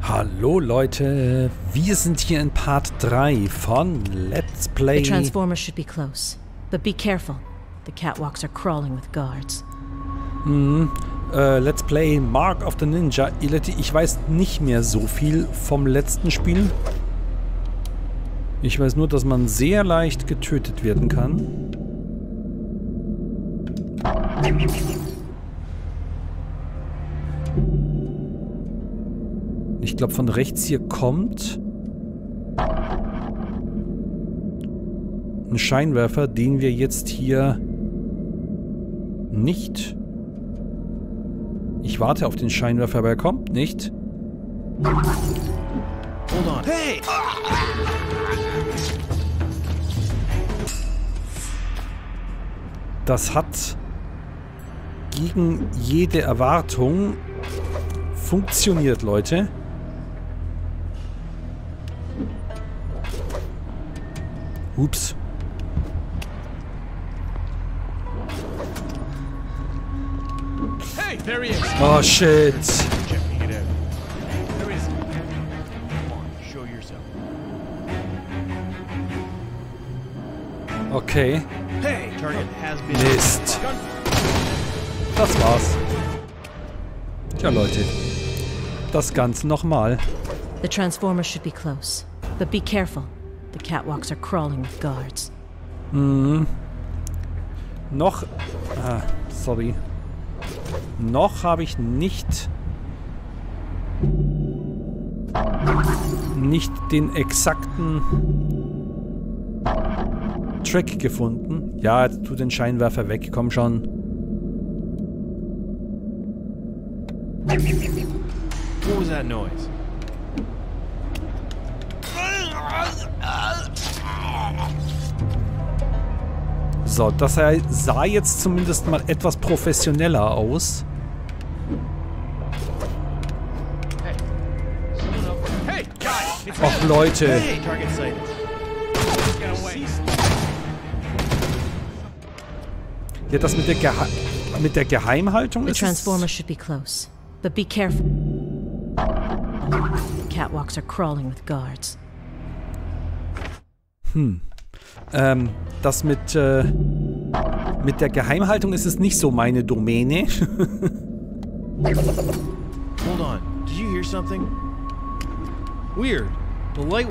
Hallo Leute, wir sind hier in Part 3 von Let's Play. The Transformer should be close, but be careful. The catwalks are crawling with guards. Let's Play Mark of the Ninja. Ich weiß nicht mehr so viel vom letzten Spiel. Ich weiß nur, dass man sehr leicht getötet werden kann. Ich glaube, von rechts hier kommt ein Scheinwerfer, den wir jetzt hier nicht... Ich warte auf den Scheinwerfer, aber er kommt nicht. Hold on. Hey! Das hat gegen jede Erwartung funktioniert, Leute. Ups. Hey, there he is. Oh shit. Checking it out. There he is. Come on, show yourself. Okay. Hey, target has been. Mist. Das war's. Tja, Leute. Das Ganze nochmal. The Transformer should be close, but be careful. The catwalks are crawling with guards. Noch... sorry. Noch habe ich nicht den exakten Track gefunden. Ja, jetzt tu den Scheinwerfer weg, komm schon. What was that noise? So, das sah jetzt zumindest mal etwas professioneller aus. Hey, guys! It's Och, Leute. Hey, target sighted. Get away. Ja, das mit der Geheimhaltung The ist Transformer should be close, but be careful. The catwalks are crawling with guards. das mit der Geheimhaltung ist es nicht so meine Domäne. Hold on. Did you hear something? Weird. The light.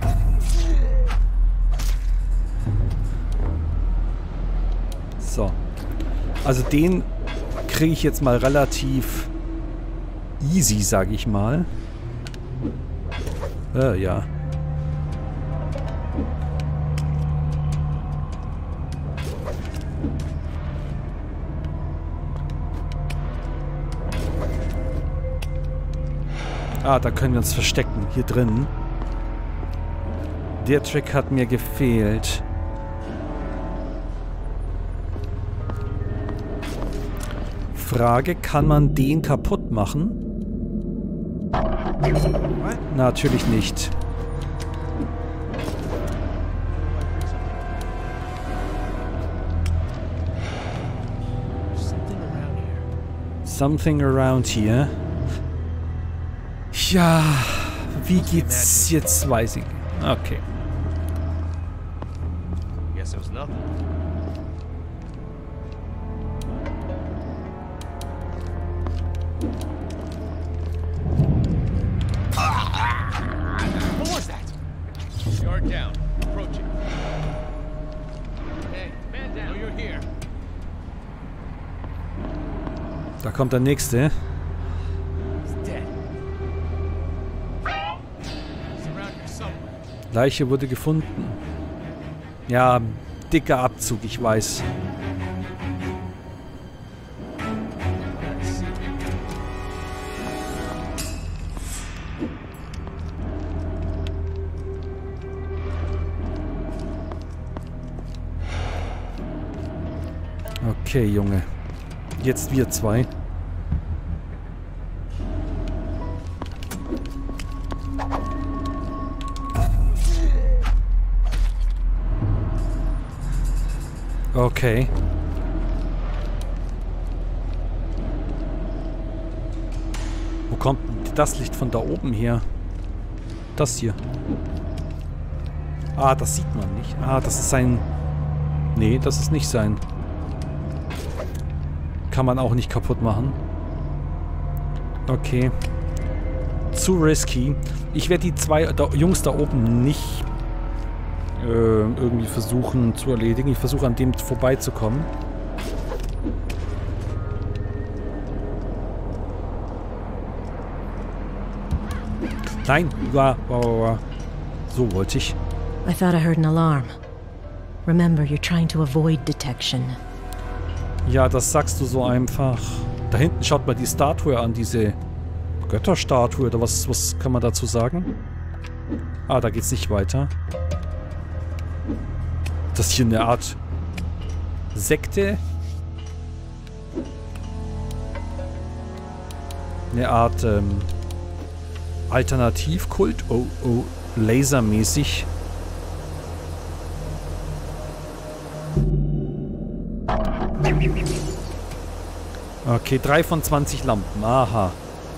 So. Also den kriege ich jetzt mal relativ easy, sage ich mal. Ja. Ah, da können wir uns verstecken. Hier drin. Der Trick hat mir gefehlt. Frage, kann man den kaputt machen? Natürlich nicht. Something around here. Ja, wie geht's jetzt? Weiß ich. Okay. Guess it was nothing. What was that? Guard down. Approaching. Hey, man down. Oh, you're here. Da kommt der nächste. Leiche wurde gefunden. Ja, dicker Abzug, ich weiß. Okay, Junge. Jetzt wir zwei. Okay. Wo kommt das Licht von da oben her? Das hier. Ah, das sieht man nicht. Ah, das ist sein... Nee, das ist nicht sein. Kann man auch nicht kaputt machen. Okay. Zu risky. Ich werde die zwei Jungs da oben nicht irgendwie versuchen zu erledigen. Ich versuche an dem vorbeizukommen. Nein, so wollte ich. I thought I heard an alarm. Remember, you're trying to avoid detection. Ja, das sagst du so einfach. Da hinten schaut mal die Statue an, diese Götterstatue oder was kann man dazu sagen? Ah, da geht's nicht weiter. Das ist hier eine Art Sekte. Eine Art Alternativkult. Oh, lasermäßig. Okay, 3 von 20 Lampen. Aha.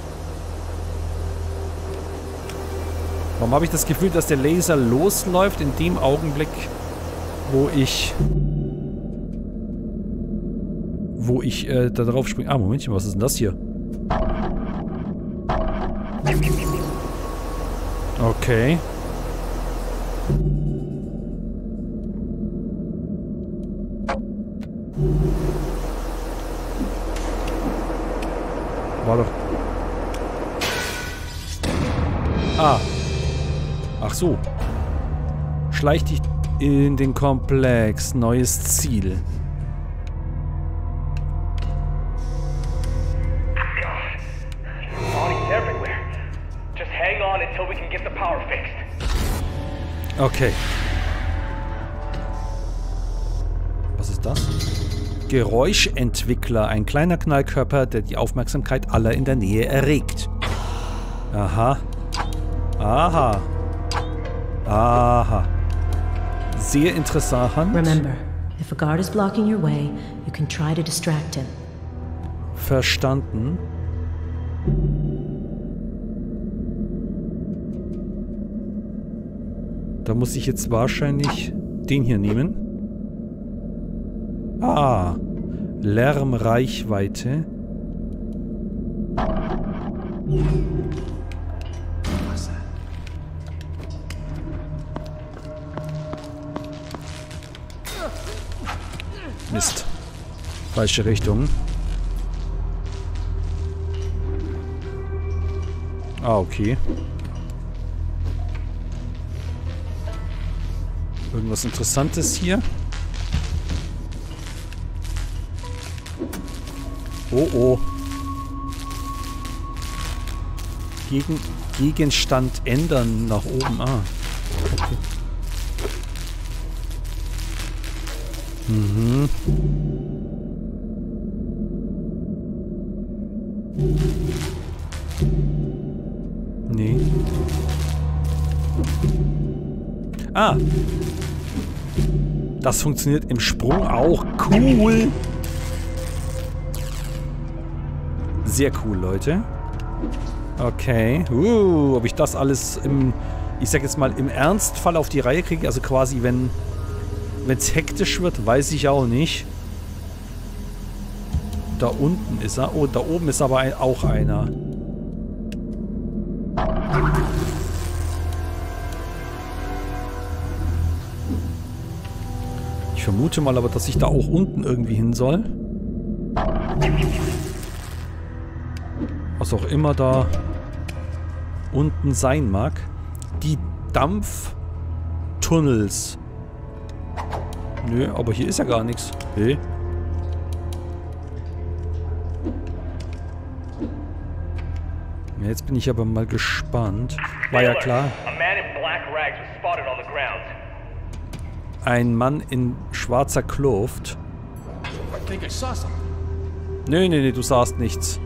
Warum habe ich das Gefühl, dass der Laser losläuft in dem Augenblick, wo ich da drauf springe? Ah, Momentchen, was ist denn das hier? Okay. War doch... Ah. Ach so. Schleich dich in den Komplex. Neues Ziel. Okay. Was ist das? Geräuschentwickler. Ein kleiner Knallkörper, der die Aufmerksamkeit aller in der Nähe erregt. Aha. Aha. Aha. Sehr interessant. Remember, if a guard is blocking your way, you can try to distract him. Verstanden. Da muss ich jetzt wahrscheinlich den hier nehmen. Ah. Lärmreichweite. Mist. Falsche Richtung. Ah, okay. Irgendwas Interessantes hier. Oh, oh. Gegenstand ändern nach oben. Ah. Okay. Mhm. Nee. Ah. Das funktioniert im Sprung auch. Cool. Sehr cool, Leute. Okay. Ob ich das alles ich sag jetzt mal, im Ernstfall auf die Reihe kriege, also quasi, wenn es hektisch wird, weiß ich auch nicht. Da unten ist er. Oh, da oben ist aber auch einer. Ich vermute mal aber, dass ich da auch unten irgendwie hin soll. Was auch immer da unten sein mag. Die Dampftunnels. Nö, aber hier ist ja gar nichts. Hey. Ja, jetzt bin ich aber mal gespannt. War ja klar. Ein Mann in schwarzer Kluft. Nee, du sahst nichts.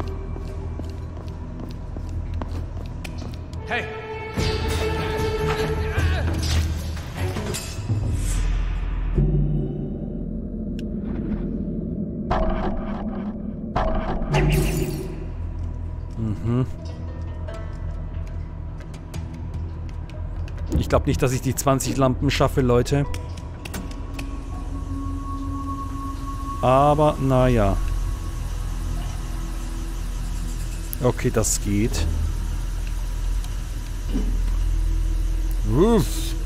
Hey. Mhm. Ich glaube nicht, dass ich die 20 Lampen schaffe, Leute. Aber, naja. Okay, das geht. Uff.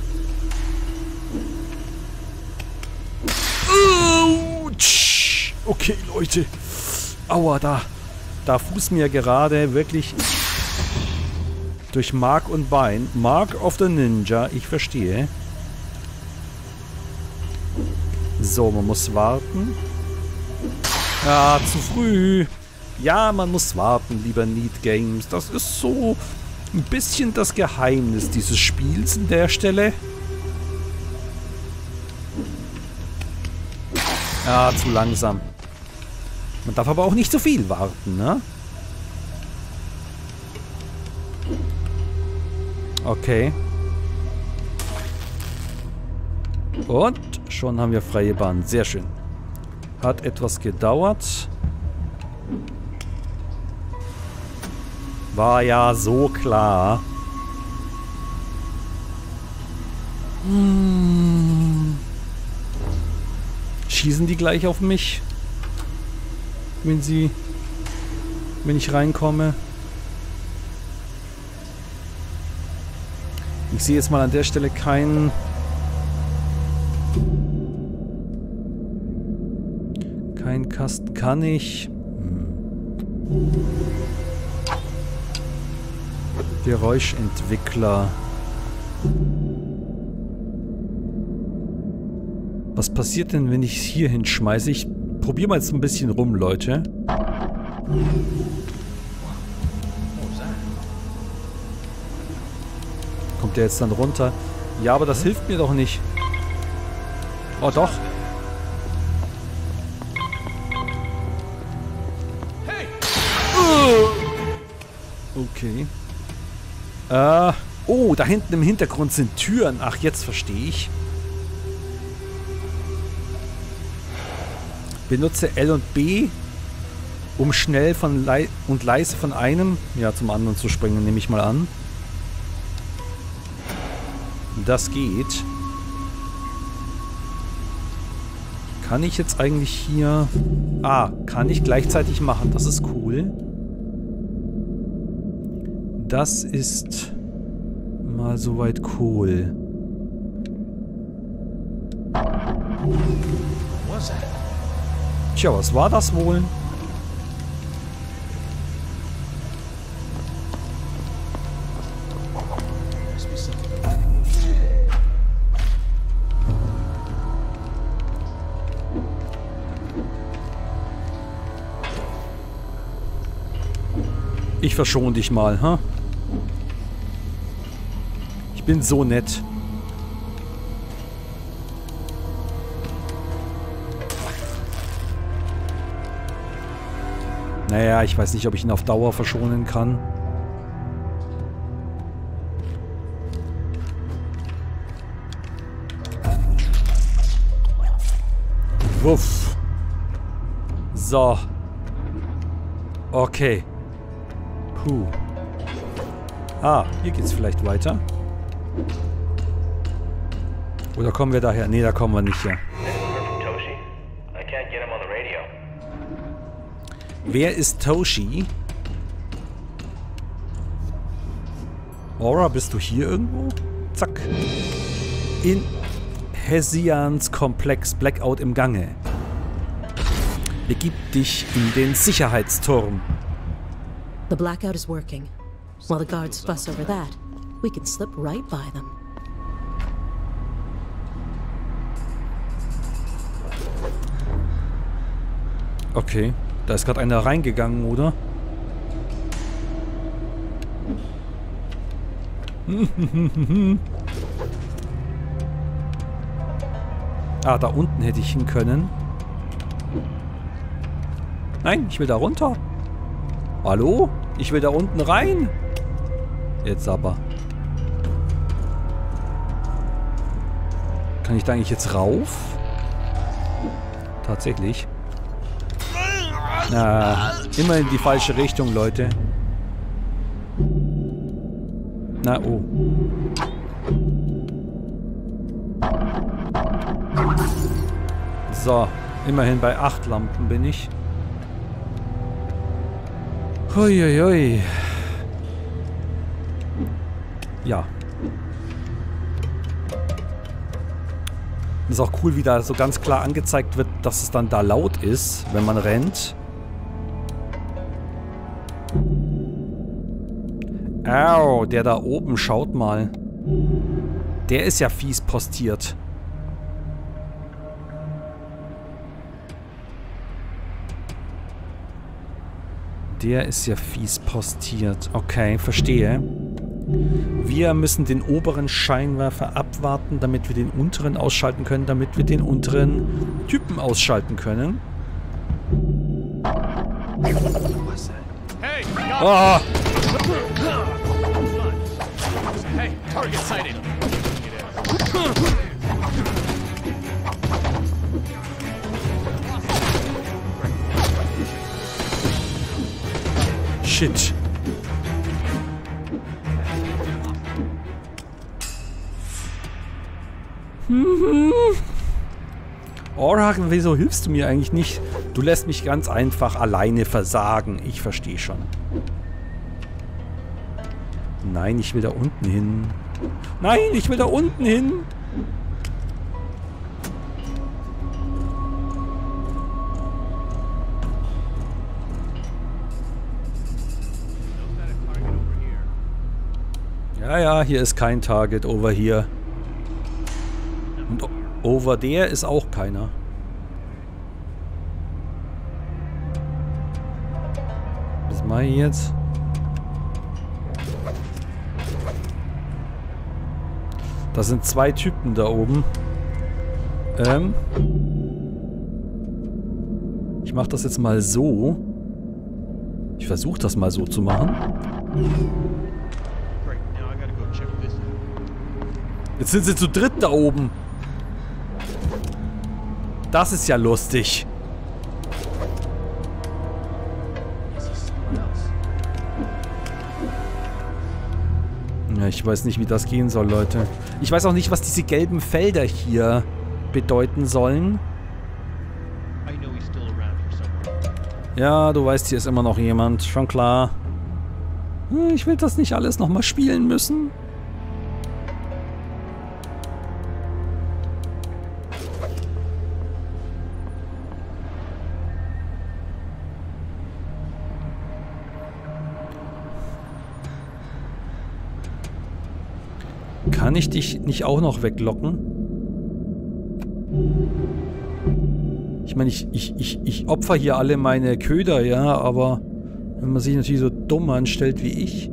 Okay, Leute. Aua, da fußt mir gerade wirklich durch Mark und Bein. Mark of the Ninja, ich verstehe. So, man muss warten. Ja, zu früh. Ja, man muss warten, lieber Need Games. Das ist so ein bisschen das Geheimnis dieses Spiels an der Stelle. Ja, zu langsam. Man darf aber auch nicht zu viel warten, ne? Okay. Und schon haben wir freie Bahn. Sehr schön. Hat etwas gedauert. War ja so klar. Schießen die gleich auf mich? Wenn ich reinkomme? Ich sehe jetzt mal an der Stelle keinen Kasten. Kann ich? Geräuschentwickler. Was passiert denn, wenn ich es hier hinschmeiße? Ich probiere mal jetzt ein bisschen rum, Leute. Kommt der jetzt dann runter? Ja, aber das hilft mir doch nicht. Oh, doch. Okay. Oh, da hinten im Hintergrund sind Türen. Ach, jetzt verstehe ich. Benutze L und B, um schnell und leise von einem, ja, zum anderen zu springen, nehme ich mal an. Das geht. Kann ich jetzt eigentlich hier... Ah, kann ich gleichzeitig machen. Das ist cool. Das ist mal soweit cool. Tja, was war das wohl? Ich verschone dich mal, ha? Ich bin so nett. Naja, ich weiß nicht, ob ich ihn auf Dauer verschonen kann. Wuff. So. Okay. Puh. Ah, hier geht's vielleicht weiter. Oder kommen wir daher? Nee, da kommen wir nicht her. Wer ist Toshi? Aura, bist du hier irgendwo? Zack. In Hessians Komplex Blackout im Gange. Begib dich in den Sicherheitsturm. The blackout is working. While the guards fuss over that, we can slip right by them. Okay. Da ist gerade einer reingegangen, oder? Ah, da unten hätte ich hin können. Nein, ich will da runter. Hallo? Ich will da unten rein. Jetzt aber. Kann ich da eigentlich jetzt rauf? Tatsächlich. Na, immer in die falsche Richtung, Leute. Na, oh. So, immerhin bei 8 Lampen bin ich. Huiuiui. Ja. Ist auch cool, wie da so ganz klar angezeigt wird, dass es dann da laut ist, wenn man rennt. Au, der da oben, schaut mal. Der ist ja fies postiert. Der ist ja fies postiert. Okay, verstehe. Wir müssen den oberen Scheinwerfer abwarten, damit wir den unteren ausschalten können, damit wir den unteren Typen ausschalten können. Oh! Hey, target sighted. Shit. Orhagen, wieso hilfst du mir eigentlich nicht? Du lässt mich ganz einfach alleine versagen. Ich verstehe schon. Nein, ich will da unten hin. Nein, ich will da unten hin. Ja, ja, hier ist kein Target over here. Und over there ist auch keiner. Was mache ich jetzt? Da sind 2 Typen da oben. Ich mache das jetzt mal so. Ich versuche das mal so zu machen. Jetzt sind sie zu dritt da oben. Das ist ja lustig. Ja, ich weiß nicht, wie das gehen soll, Leute. Ich weiß auch nicht, was diese gelben Felder hier bedeuten sollen. Ja, du weißt, hier ist immer noch jemand. Schon klar. Ich will das nicht alles nochmal spielen müssen. Kann ich dich nicht auch noch weglocken? Ich meine, ich opfer hier alle meine Köder, ja, aber wenn man sich natürlich so dumm anstellt wie ich.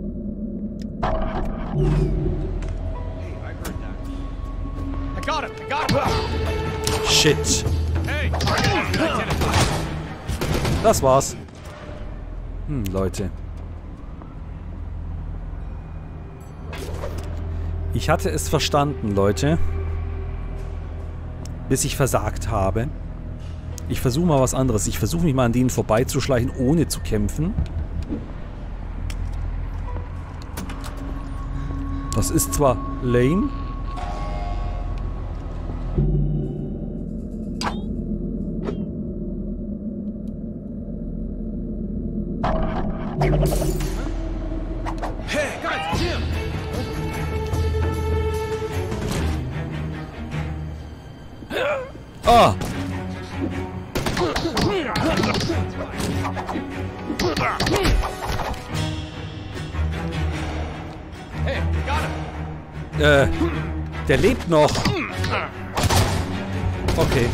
Shit. Das war's. Leute. Ich hatte es verstanden, Leute. Bis ich versagt habe. Ich versuche mal was anderes. Ich versuche mich mal an denen vorbeizuschleichen, ohne zu kämpfen. Das ist zwar lame. Ah! Der lebt noch. Okay.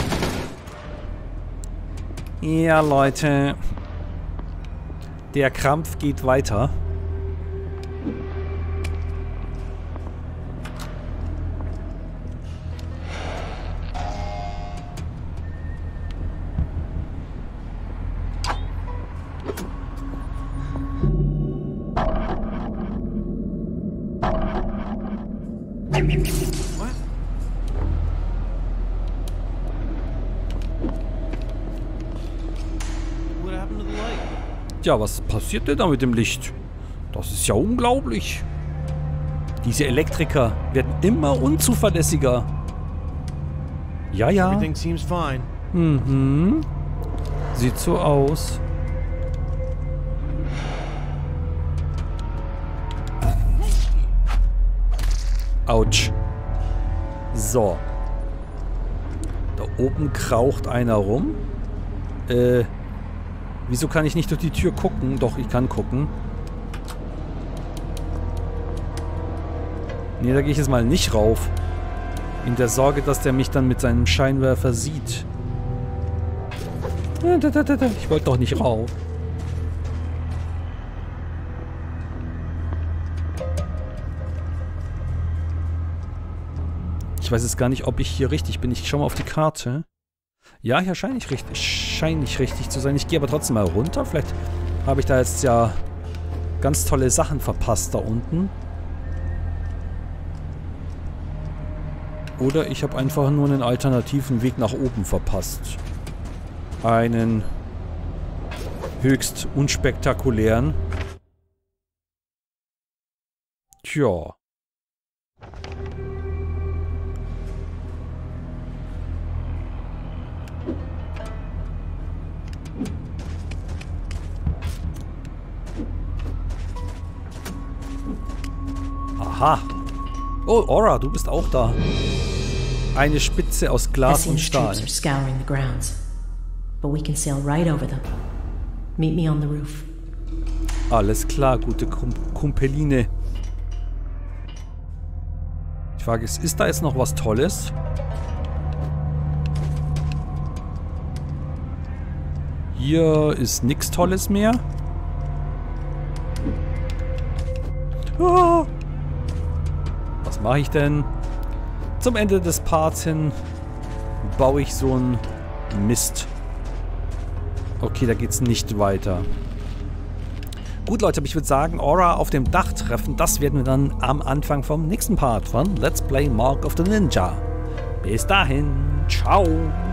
Ja, Leute. Der Krampf geht weiter. Ja, was passiert denn da mit dem Licht? Das ist ja unglaublich. Diese Elektriker werden immer unzuverlässiger. Ja, ja. Everything seems fine. Mhm. Sieht so aus. Autsch. So. Da oben kraucht einer rum. Wieso kann ich nicht durch die Tür gucken? Doch, ich kann gucken. Nee, da gehe ich jetzt mal nicht rauf. In der Sorge, dass der mich dann mit seinem Scheinwerfer sieht. Ich wollte doch nicht rauf. Ich weiß jetzt gar nicht, ob ich hier richtig bin. Ich schaue mal auf die Karte. Ja, hier scheine ich richtig zu sein. Ich gehe aber trotzdem mal runter. Vielleicht habe ich da jetzt ja ganz tolle Sachen verpasst da unten. Oder ich habe einfach nur einen alternativen Weg nach oben verpasst. Einen höchst unspektakulären. Tja. Aha. Oh, Aura, du bist auch da. Eine Spitze aus Glas und Stahl. Troops are scouring the grounds, but we can sail right over them. Meet me on the roof. Alles klar, gute Kumpeline. Die Frage ist da jetzt noch was Tolles? Hier ist nichts Tolles mehr. Ah. Was mache ich denn? Zum Ende des Parts hin baue ich so einen Mist. Okay, da geht's nicht weiter. Gut, Leute, aber ich würde sagen, Aura auf dem Dach treffen, das werden wir dann am Anfang vom nächsten Part von Let's Play Mark of the Ninja. Bis dahin, ciao!